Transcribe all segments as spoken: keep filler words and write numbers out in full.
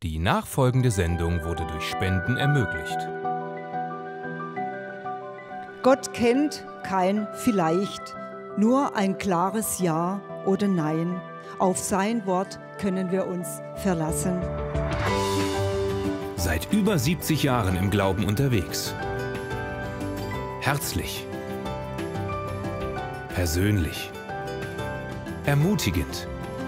Die nachfolgende Sendung wurde durch Spenden ermöglicht. Gott kennt kein Vielleicht, nur ein klares Ja oder Nein. Auf sein Wort können wir uns verlassen. Seit über siebzig Jahren im Glauben unterwegs. Herzlich, persönlich, ermutigend.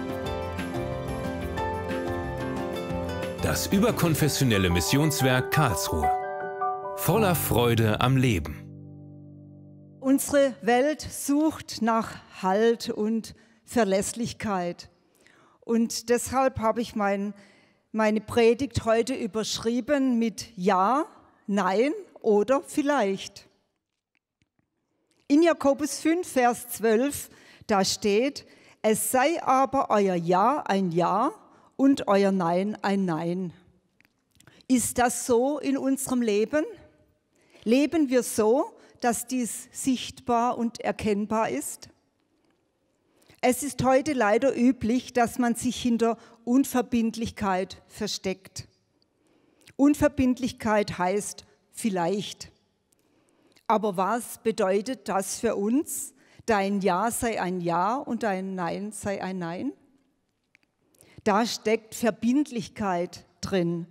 Das überkonfessionelle Missionswerk Karlsruhe. Voller Freude am Leben. Unsere Welt sucht nach Halt und Verlässlichkeit. Und deshalb habe ich mein, meine Predigt heute überschrieben mit Ja, Nein oder Vielleicht. In Jakobus fünf, Vers zwölf, da steht: Es sei aber euer Ja ein Ja und euer Nein ein Nein. Ist das so in unserem Leben? Leben wir so, dass dies sichtbar und erkennbar ist? Es ist heute leider üblich, dass man sich hinter Unverbindlichkeit versteckt. Unverbindlichkeit heißt vielleicht. Aber was bedeutet das für uns? Dein Ja sei ein Ja und dein Nein sei ein Nein? Da steckt Verbindlichkeit drin.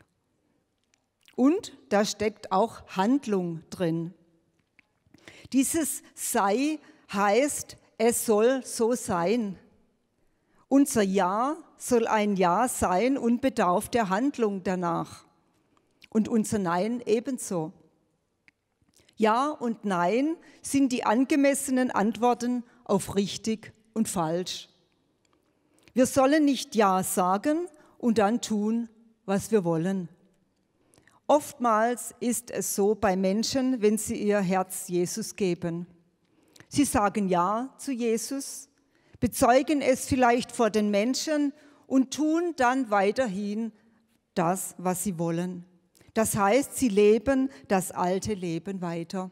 Und da steckt auch Handlung drin. Dieses Sei heißt, es soll so sein. Unser Ja soll ein Ja sein und bedarf der Handlung danach. Und unser Nein ebenso. Ja und Nein sind die angemessenen Antworten auf richtig und falsch. Wir sollen nicht Ja sagen und dann tun, was wir wollen. Oftmals ist es so bei Menschen, wenn sie ihr Herz Jesus geben. Sie sagen Ja zu Jesus, bezeugen es vielleicht vor den Menschen und tun dann weiterhin das, was sie wollen. Das heißt, sie leben das alte Leben weiter.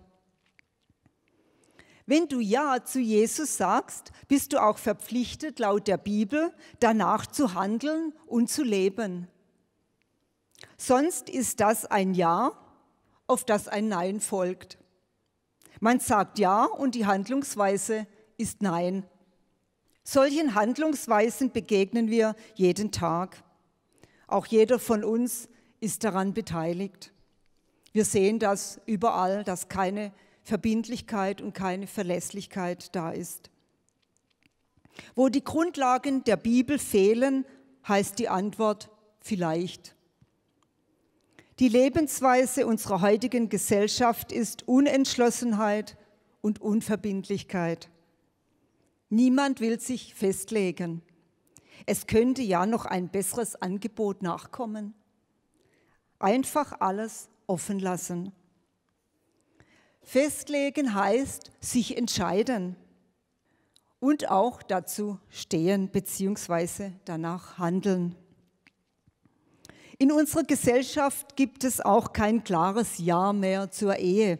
Wenn du Ja zu Jesus sagst, bist du auch verpflichtet, laut der Bibel, danach zu handeln und zu leben. Sonst ist das ein Ja, auf das ein Nein folgt. Man sagt Ja und die Handlungsweise ist Nein. Solchen Handlungsweisen begegnen wir jeden Tag. Auch jeder von uns ist daran beteiligt. Wir sehen das überall, dass keine Verbindlichkeit und keine Verlässlichkeit da ist. Wo die Grundlagen der Bibel fehlen, heißt die Antwort vielleicht. Die Lebensweise unserer heutigen Gesellschaft ist Unentschlossenheit und Unverbindlichkeit. Niemand will sich festlegen. Es könnte ja noch ein besseres Angebot nachkommen. Einfach alles offen lassen. Festlegen heißt sich entscheiden und auch dazu stehen bzw. danach handeln. In unserer Gesellschaft gibt es auch kein klares Ja mehr zur Ehe.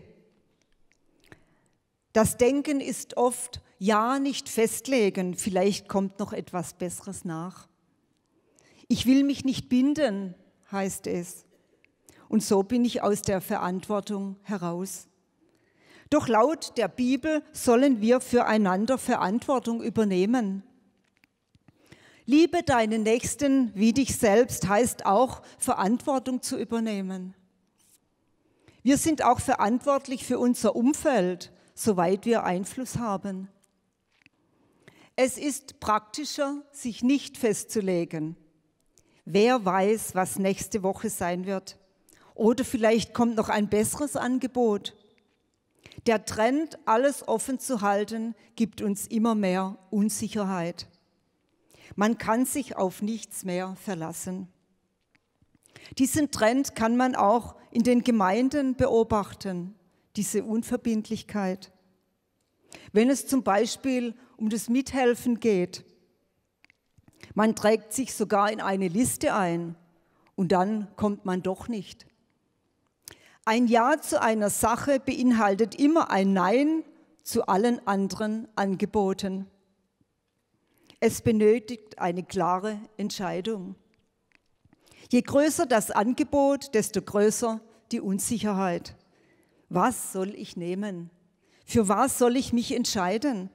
Das Denken ist oft: Ja, nicht festlegen, vielleicht kommt noch etwas Besseres nach. Ich will mich nicht binden, heißt es. Und so bin ich aus der Verantwortung heraus. Doch laut der Bibel sollen wir füreinander Verantwortung übernehmen. Liebe deinen Nächsten wie dich selbst heißt auch, Verantwortung zu übernehmen. Wir sind auch verantwortlich für unser Umfeld, soweit wir Einfluss haben. Es ist praktischer, sich nicht festzulegen. Wer weiß, was nächste Woche sein wird? Oder vielleicht kommt noch ein besseres Angebot. Der Trend, alles offen zu halten, gibt uns immer mehr Unsicherheit. Man kann sich auf nichts mehr verlassen. Diesen Trend kann man auch in den Gemeinden beobachten, diese Unverbindlichkeit. Wenn es zum Beispiel um das Mithelfen geht, man trägt sich sogar in eine Liste ein und dann kommt man doch nicht. Ein Ja zu einer Sache beinhaltet immer ein Nein zu allen anderen Angeboten. Es benötigt eine klare Entscheidung. Je größer das Angebot, desto größer die Unsicherheit. Was soll ich nehmen? Für was soll ich mich entscheiden?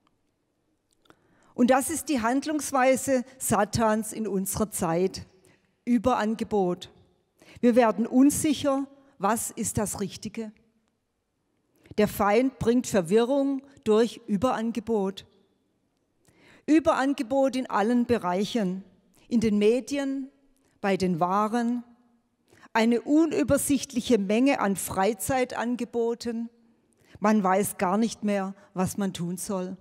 Und das ist die Handlungsweise Satans in unserer Zeit. Überangebot. Wir werden unsicher, was ist das Richtige? Der Feind bringt Verwirrung durch Überangebot. Überangebot in allen Bereichen, in den Medien, bei den Waren, eine unübersichtliche Menge an Freizeitangeboten. Man weiß gar nicht mehr, was man tun soll.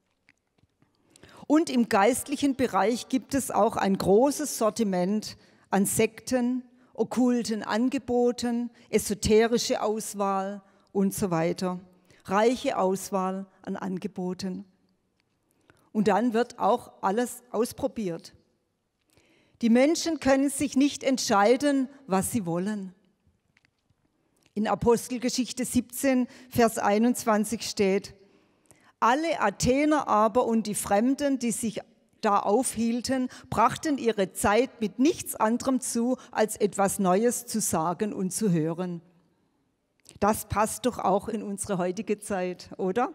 Und im geistlichen Bereich gibt es auch ein großes Sortiment an Sekten, okkulten Angeboten, esoterische Auswahl und so weiter. Reiche Auswahl an Angeboten. Und dann wird auch alles ausprobiert. Die Menschen können sich nicht entscheiden, was sie wollen. In Apostelgeschichte siebzehn, Vers einundzwanzig steht: Alle Athener aber und die Fremden, die sich da aufhielten, brachten ihre Zeit mit nichts anderem zu, als etwas Neues zu sagen und zu hören. Das passt doch auch in unsere heutige Zeit, oder?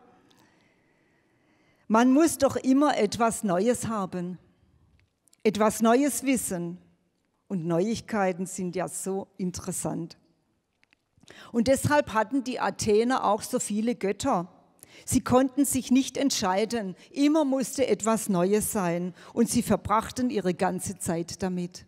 Man muss doch immer etwas Neues haben, etwas Neues wissen. Und Neuigkeiten sind ja so interessant. Und deshalb hatten die Athener auch so viele Götter. Sie konnten sich nicht entscheiden, immer musste etwas Neues sein und sie verbrachten ihre ganze Zeit damit.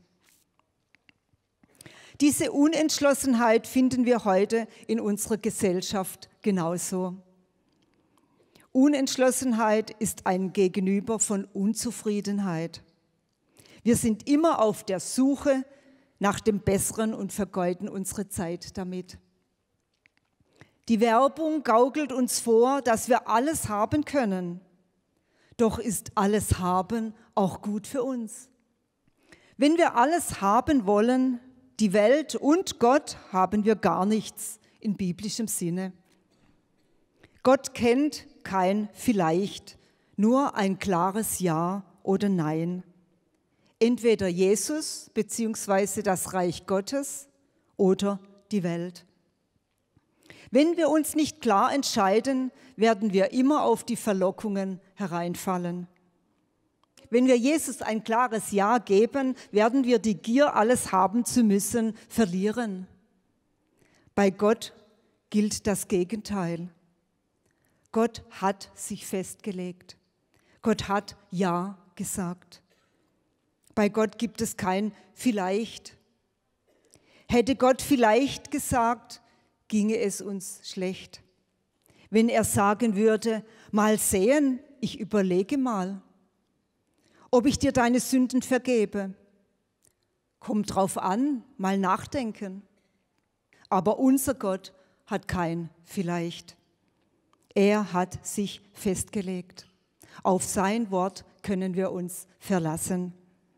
Diese Unentschlossenheit finden wir heute in unserer Gesellschaft genauso. Unentschlossenheit ist ein Gegenüber von Unzufriedenheit. Wir sind immer auf der Suche nach dem Besseren und vergeuden unsere Zeit damit. Die Werbung gaukelt uns vor, dass wir alles haben können. Doch ist alles haben auch gut für uns? Wenn wir alles haben wollen, die Welt und Gott, haben wir gar nichts in biblischem Sinne. Gott kennt kein Vielleicht, nur ein klares Ja oder Nein. Entweder Jesus bzw. das Reich Gottes oder die Welt. Wenn wir uns nicht klar entscheiden, werden wir immer auf die Verlockungen hereinfallen. Wenn wir Jesus ein klares Ja geben, werden wir die Gier, alles haben zu müssen, verlieren. Bei Gott gilt das Gegenteil. Gott hat sich festgelegt. Gott hat Ja gesagt. Bei Gott gibt es kein Vielleicht. Hätte Gott vielleicht gesagt, ginge es uns schlecht. Wenn er sagen würde, mal sehen, ich überlege mal, ob ich dir deine Sünden vergebe. Kommt drauf an, mal nachdenken. Aber unser Gott hat kein Vielleicht. Er hat sich festgelegt. Auf sein Wort können wir uns verlassen.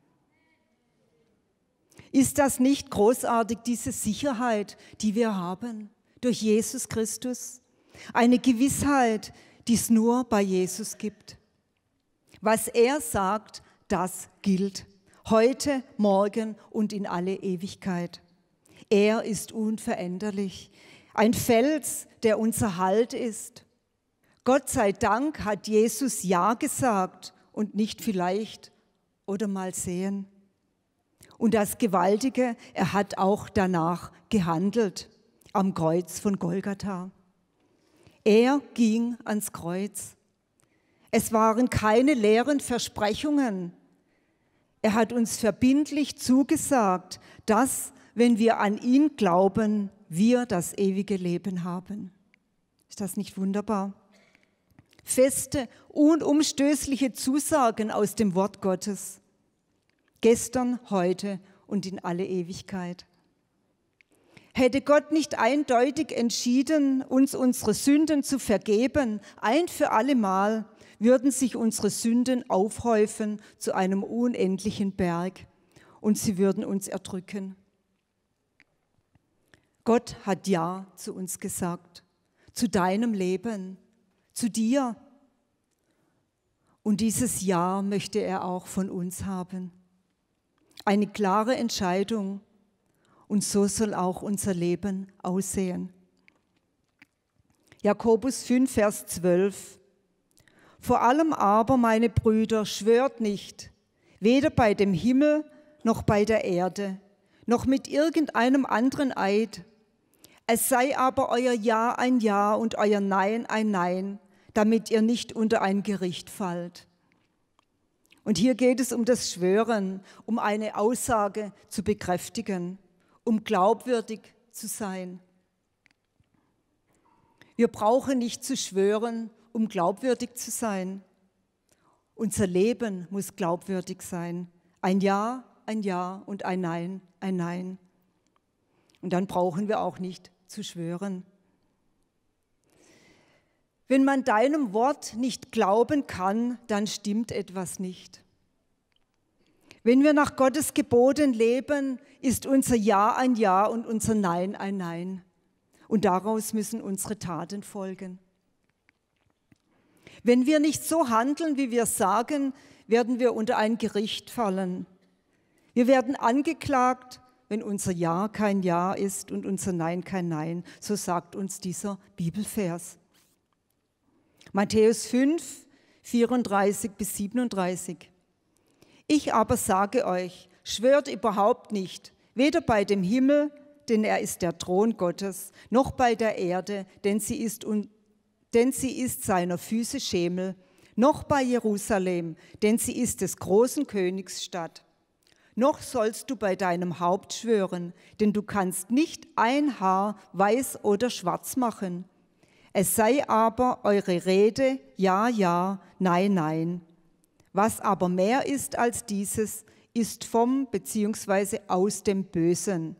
Ist das nicht großartig, diese Sicherheit, die wir haben durch Jesus Christus? Eine Gewissheit, die es nur bei Jesus gibt. Was er sagt, das gilt. Heute, morgen und in alle Ewigkeit. Er ist unveränderlich. Ein Fels, der unser Halt ist. Gott sei Dank hat Jesus Ja gesagt und nicht vielleicht oder mal sehen. Und das Gewaltige, er hat auch danach gehandelt, am Kreuz von Golgatha. Er ging ans Kreuz. Es waren keine leeren Versprechungen. Er hat uns verbindlich zugesagt, dass, wenn wir an ihn glauben, wir das ewige Leben haben. Ist das nicht wunderbar? Feste, unumstößliche Zusagen aus dem Wort Gottes. Gestern, heute und in alle Ewigkeit. Hätte Gott nicht eindeutig entschieden, uns unsere Sünden zu vergeben, ein für alle Mal, würden sich unsere Sünden aufhäufen zu einem unendlichen Berg und sie würden uns erdrücken. Gott hat Ja zu uns gesagt, zu deinem Leben, zu dir. Und dieses Ja möchte er auch von uns haben. Eine klare Entscheidung. Und so soll auch unser Leben aussehen. Jakobus fünf, Vers zwölf. Vor allem aber, meine Brüder, schwört nicht, weder bei dem Himmel noch bei der Erde, noch mit irgendeinem anderen Eid. Es sei aber euer Ja ein Ja und euer Nein ein Nein, damit ihr nicht unter ein Gericht fallt. Und hier geht es um das Schwören, um eine Aussage zu bekräftigen, um glaubwürdig zu sein. Wir brauchen nicht zu schwören, um glaubwürdig zu sein. Unser Leben muss glaubwürdig sein. Ein Ja, ein Ja und ein Nein, ein Nein. Und dann brauchen wir auch nicht zu schwören. Wenn man deinem Wort nicht glauben kann, dann stimmt etwas nicht. Wenn wir nach Gottes Geboten leben, ist unser Ja ein Ja und unser Nein ein Nein. Und daraus müssen unsere Taten folgen. Wenn wir nicht so handeln, wie wir sagen, werden wir unter ein Gericht fallen. Wir werden angeklagt, wenn unser Ja kein Ja ist und unser Nein kein Nein. So sagt uns dieser Bibelvers. Matthäus fünf, vierunddreißig bis siebenunddreißig. Ich aber sage euch, schwört überhaupt nicht, weder bei dem Himmel, denn er ist der Thron Gottes, noch bei der Erde, denn sie ist, un, denn sie ist seiner Füße Schemel, noch bei Jerusalem, denn sie ist des großen Königs Stadt. Noch sollst du bei deinem Haupt schwören, denn du kannst nicht ein Haar weiß oder schwarz machen. Es sei aber eure Rede ja, ja, nein, nein. Was aber mehr ist als dieses, ist vom bzw. aus dem Bösen.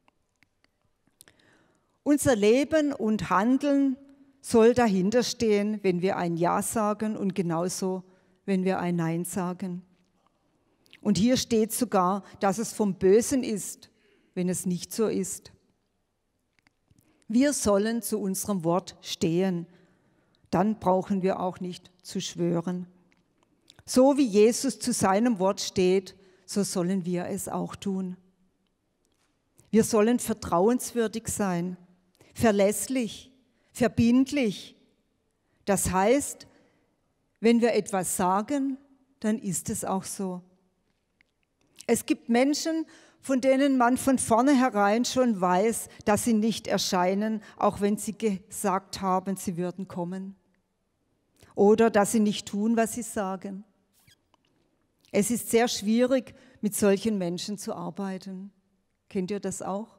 Unser Leben und Handeln soll dahinter stehen, wenn wir ein Ja sagen und genauso, wenn wir ein Nein sagen. Und hier steht sogar, dass es vom Bösen ist, wenn es nicht so ist. Wir sollen zu unserem Wort stehen. Dann brauchen wir auch nicht zu schwören. So wie Jesus zu seinem Wort steht, so sollen wir es auch tun. Wir sollen vertrauenswürdig sein, verlässlich, verbindlich. Das heißt, wenn wir etwas sagen, dann ist es auch so. Es gibt Menschen, von denen man von vornherein schon weiß, dass sie nicht erscheinen, auch wenn sie gesagt haben, sie würden kommen. Oder dass sie nicht tun, was sie sagen. Es ist sehr schwierig, mit solchen Menschen zu arbeiten. Kennt ihr das auch?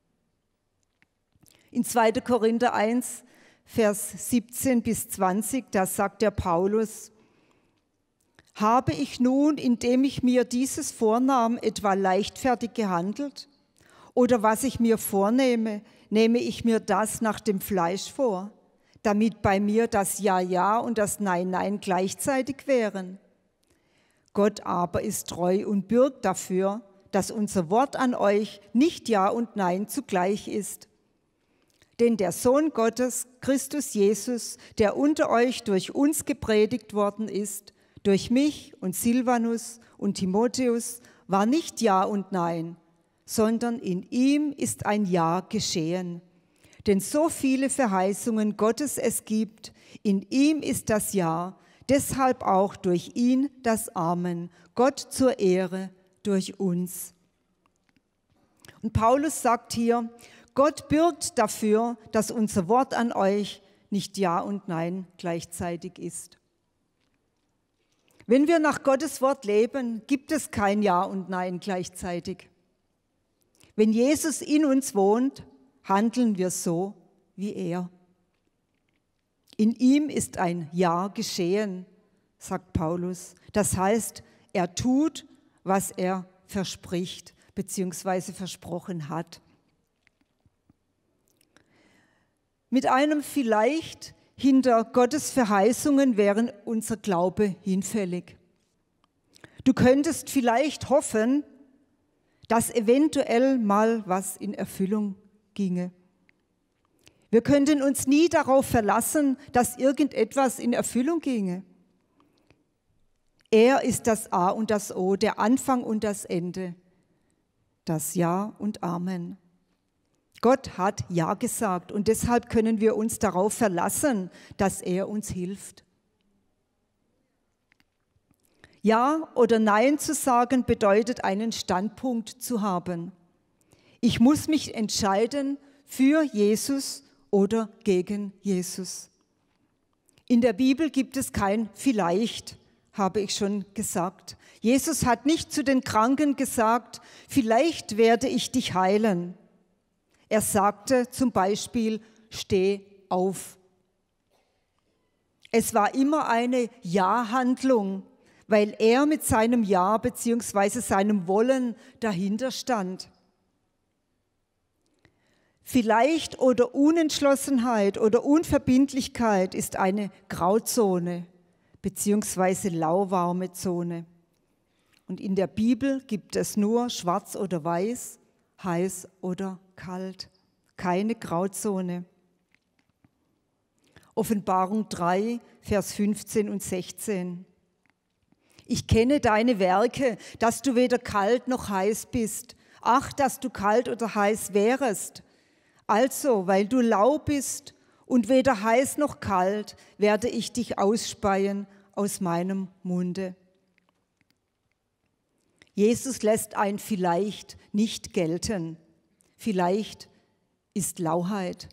In zweiter Korinther eins, Vers siebzehn bis zwanzig, da sagt der Paulus: Habe ich nun, indem ich mir dieses vornahm, etwa leichtfertig gehandelt? Oder was ich mir vornehme, nehme ich mir das nach dem Fleisch vor, damit bei mir das Ja, Ja und das Nein, Nein gleichzeitig wären? Gott aber ist treu und bürgt dafür, dass unser Wort an euch nicht Ja und Nein zugleich ist. Denn der Sohn Gottes, Christus Jesus, der unter euch durch uns gepredigt worden ist, durch mich und Silvanus und Timotheus, war nicht Ja und Nein, sondern in ihm ist ein Ja geschehen. Denn so viele Verheißungen Gottes es gibt, in ihm ist das Ja, deshalb auch durch ihn das Amen, Gott zur Ehre durch uns. Und Paulus sagt hier, Gott bürgt dafür, dass unser Wort an euch nicht Ja und Nein gleichzeitig ist. Wenn wir nach Gottes Wort leben, gibt es kein Ja und Nein gleichzeitig. Wenn Jesus in uns wohnt, handeln wir so wie er. In ihm ist ein Ja geschehen, sagt Paulus. Das heißt, er tut, was er verspricht bzw. versprochen hat. Mit einem vielleicht hinter Gottes Verheißungen wäre unser Glaube hinfällig. Du könntest vielleicht hoffen, dass eventuell mal was in Erfüllung ginge. Wir könnten uns nie darauf verlassen, dass irgendetwas in Erfüllung ginge. Er ist das A und das O, der Anfang und das Ende. das Ja und Amen. Gott hat Ja gesagt und deshalb können wir uns darauf verlassen, dass er uns hilft. Ja oder Nein zu sagen bedeutet, einen Standpunkt zu haben. Ich muss mich entscheiden für Jesus oder gegen Jesus. In der Bibel gibt es kein Vielleicht, habe ich schon gesagt. Jesus hat nicht zu den Kranken gesagt, vielleicht werde ich dich heilen. Er sagte zum Beispiel, steh auf. Es war immer eine Ja-Handlung, weil er mit seinem Ja bzw. seinem Wollen dahinter stand. Vielleicht oder Unentschlossenheit oder Unverbindlichkeit ist eine Grauzone bzw. lauwarme Zone. Und in der Bibel gibt es nur schwarz oder weiß, heiß oder kalt, keine Grauzone. Offenbarung drei, Vers fünfzehn und sechzehn. Ich kenne deine Werke, dass du weder kalt noch heiß bist. Ach, dass du kalt oder heiß wärest. Also, weil du lau bist und weder heiß noch kalt, werde ich dich ausspeien aus meinem Munde. Jesus lässt ein Vielleicht nicht gelten. Vielleicht ist Lauheit.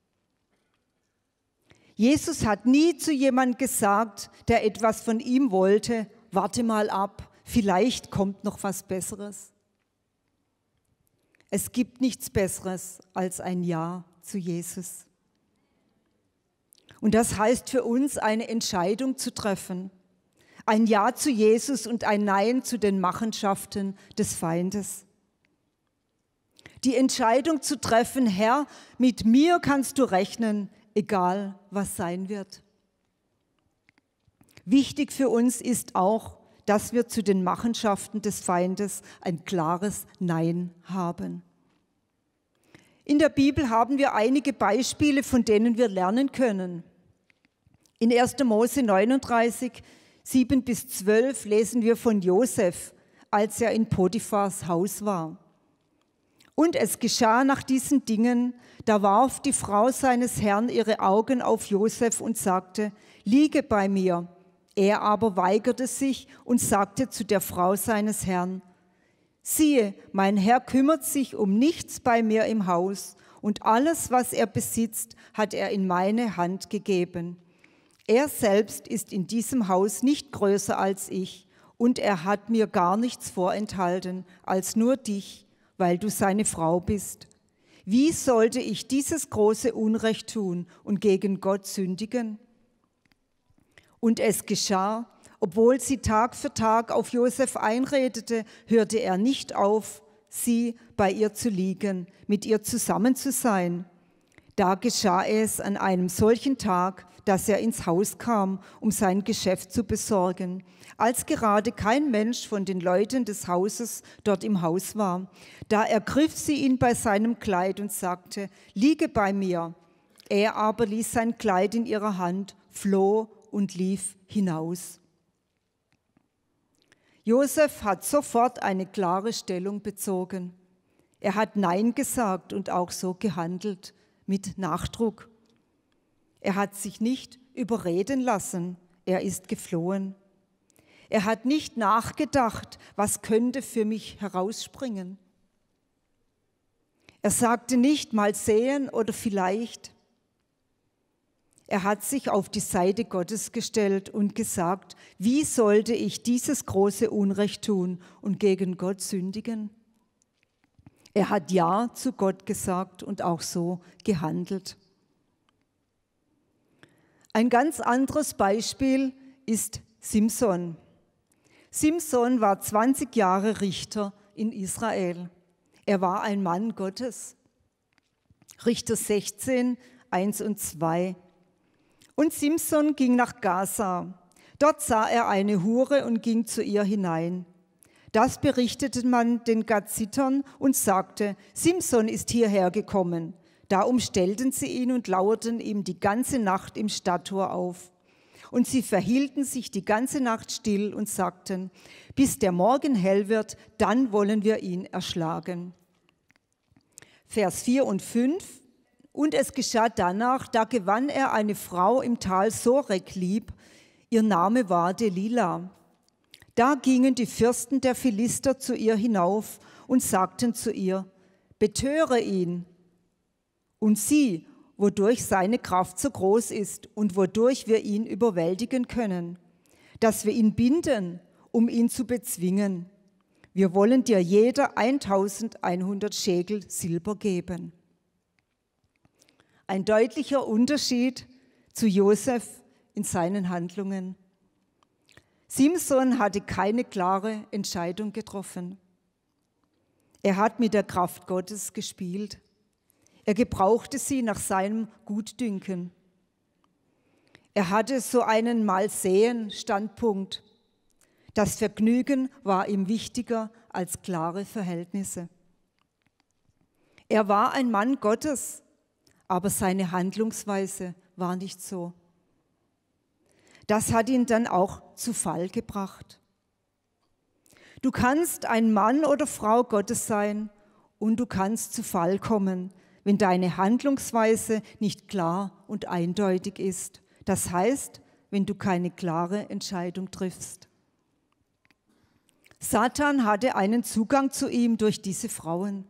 Jesus hat nie zu jemandem gesagt, der etwas von ihm wollte, warte mal ab, vielleicht kommt noch was Besseres. Es gibt nichts Besseres als ein Ja zu Jesus. Und das heißt für uns, eine Entscheidung zu treffen. Ein Ja zu Jesus und ein Nein zu den Machenschaften des Feindes. Die Entscheidung zu treffen, Herr, mit mir kannst du rechnen, egal was sein wird. Wichtig für uns ist auch, dass wir zu den Machenschaften des Feindes ein klares Nein haben. In der Bibel haben wir einige Beispiele, von denen wir lernen können. In erster Mose neununddreißig, sieben bis zwölf lesen wir von Josef, als er in Potiphars Haus war. Und es geschah nach diesen Dingen, da warf die Frau seines Herrn ihre Augen auf Josef und sagte, liege bei mir. Er aber weigerte sich und sagte zu der Frau seines Herrn, siehe, mein Herr kümmert sich um nichts bei mir im Haus und alles, was er besitzt, hat er in meine Hand gegeben. Er selbst ist in diesem Haus nicht größer als ich und er hat mir gar nichts vorenthalten als nur dich, weil du seine Frau bist. Wie sollte ich dieses große Unrecht tun und gegen Gott sündigen? Und es geschah, obwohl sie Tag für Tag auf Josef einredete, hörte er nicht auf, sie bei ihr zu liegen, mit ihr zusammen zu sein. Da geschah es an einem solchen Tag, dass er ins Haus kam, um sein Geschäft zu besorgen, als gerade kein Mensch von den Leuten des Hauses dort im Haus war. Da ergriff sie ihn bei seinem Kleid und sagte, liege bei mir. Er aber ließ sein Kleid in ihrer Hand, floh und lief hinaus. Josef hat sofort eine klare Stellung bezogen. Er hat Nein gesagt und auch so gehandelt, mit Nachdruck. Er hat sich nicht überreden lassen, er ist geflohen. Er hat nicht nachgedacht, was könnte für mich herausspringen. Er sagte nicht, mal sehen oder vielleicht. Er hat sich auf die Seite Gottes gestellt und gesagt, wie sollte ich dieses große Unrecht tun und gegen Gott sündigen? Er hat Ja zu Gott gesagt und auch so gehandelt. Ein ganz anderes Beispiel ist Simson. Simson war zwanzig Jahre Richter in Israel. Er war ein Mann Gottes. Richter sechzehn, eins und zwei. Und Simson ging nach Gaza. Dort sah er eine Hure und ging zu ihr hinein. Das berichtete man den Gazitern und sagte, Simson ist hierher gekommen. Da umstellten sie ihn und lauerten ihm die ganze Nacht im Stadttor auf. Und sie verhielten sich die ganze Nacht still und sagten, bis der Morgen hell wird, dann wollen wir ihn erschlagen. Vers vier und fünf. Und es geschah danach, da gewann er eine Frau im Tal Sorek lieb, ihr Name war Delila. Da gingen die Fürsten der Philister zu ihr hinauf und sagten zu ihr, betöre ihn. Und sieh, wodurch seine Kraft so groß ist und wodurch wir ihn überwältigen können, dass wir ihn binden, um ihn zu bezwingen. Wir wollen dir jeder eintausendeinhundert Schekel Silber geben. Ein deutlicher Unterschied zu Josef in seinen Handlungen. Simson hatte keine klare Entscheidung getroffen. Er hat mit der Kraft Gottes gespielt. Er gebrauchte sie nach seinem Gutdünken. Er hatte so einen Mal-sehen-Standpunkt. Das Vergnügen war ihm wichtiger als klare Verhältnisse. Er war ein Mann Gottes, aber seine Handlungsweise war nicht so. Das hat ihn dann auch zu Fall gebracht. Du kannst ein Mann oder Frau Gottes sein und du kannst zu Fall kommen, wenn deine Handlungsweise nicht klar und eindeutig ist. Das heißt, wenn du keine klare Entscheidung triffst. Satan hatte einen Zugang zu ihm durch diese Frauen.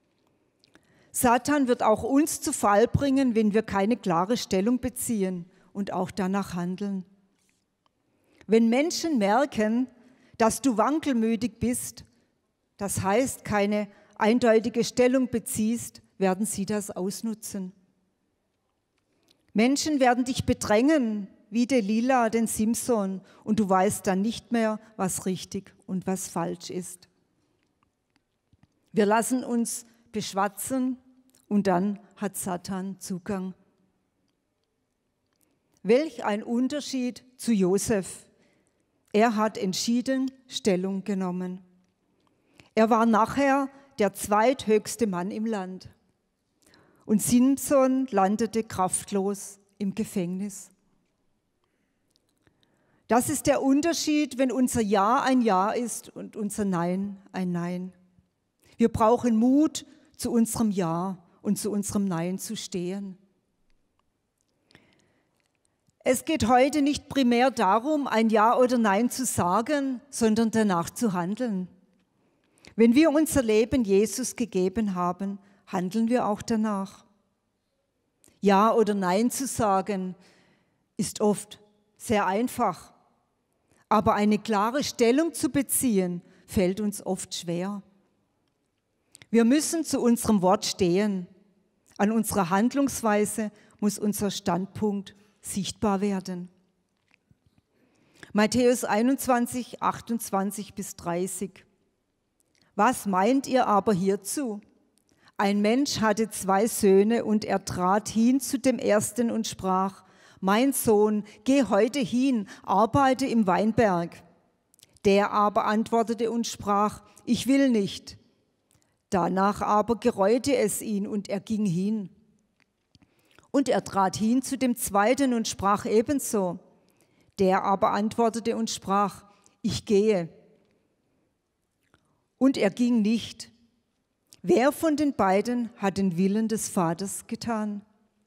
Satan wird auch uns zu Fall bringen, wenn wir keine klare Stellung beziehen und auch danach handeln. Wenn Menschen merken, dass du wankelmütig bist, das heißt keine eindeutige Stellung beziehst, werden sie das ausnutzen. Menschen werden dich bedrängen, wie Delila den Simson, und du weißt dann nicht mehr, was richtig und was falsch ist. Wir lassen uns beschwatzen und dann hat Satan Zugang. Welch ein Unterschied zu Josef. Er hat entschieden Stellung genommen. Er war nachher der zweithöchste Mann im Land. Und Simson landete kraftlos im Gefängnis. Das ist der Unterschied, wenn unser Ja ein Ja ist und unser Nein ein Nein. Wir brauchen Mut, zu unserem Ja und zu unserem Nein zu stehen. Es geht heute nicht primär darum, ein Ja oder Nein zu sagen, sondern danach zu handeln. Wenn wir unser Leben Jesus gegeben haben, handeln wir auch danach. Ja oder Nein zu sagen, ist oft sehr einfach, aber eine klare Stellung zu beziehen, fällt uns oft schwer. Wir müssen zu unserem Wort stehen. An unserer Handlungsweise muss unser Standpunkt sichtbar werden. Matthäus einundzwanzig, achtundzwanzig bis dreißig. Was meint ihr aber hierzu? Ein Mensch hatte zwei Söhne und er trat hin zu dem ersten und sprach, mein Sohn, geh heute hin, arbeite im Weinberg. Der aber antwortete und sprach, ich will nicht. Danach aber gereute es ihn und er ging hin. Und er trat hin zu dem zweiten und sprach ebenso. Der aber antwortete und sprach, ich gehe. Und er ging nicht. Wer von den beiden hat den Willen des Vaters getan?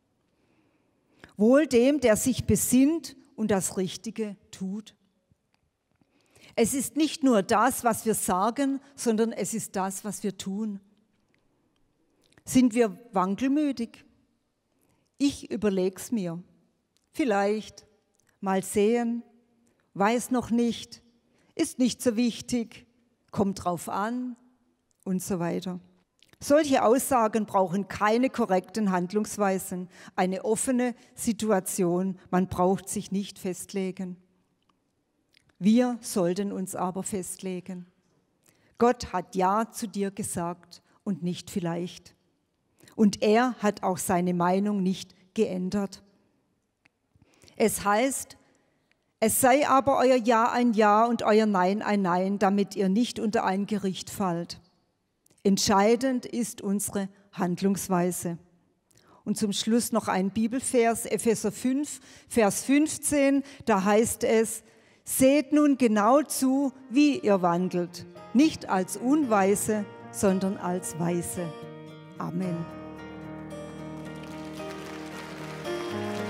Wohl dem, der sich besinnt und das Richtige tut. Es ist nicht nur das, was wir sagen, sondern es ist das, was wir tun. Sind wir wankelmütig? Ich überlege es mir. Vielleicht, mal sehen, weiß noch nicht, ist nicht so wichtig, kommt drauf an und so weiter. Solche Aussagen brauchen keine korrekten Handlungsweisen, eine offene Situation, man braucht sich nicht festlegen. Wir sollten uns aber festlegen. Gott hat Ja zu dir gesagt und nicht vielleicht. Und er hat auch seine Meinung nicht geändert. Es heißt, es sei aber euer Ja ein Ja und euer Nein ein Nein, damit ihr nicht unter ein Gericht fallt. Entscheidend ist unsere Handlungsweise. Und zum Schluss noch ein Bibelvers, Epheser fünf, Vers fünfzehn, da heißt es: Seht nun genau zu, wie ihr wandelt, nicht als Unweise, sondern als Weise. Amen.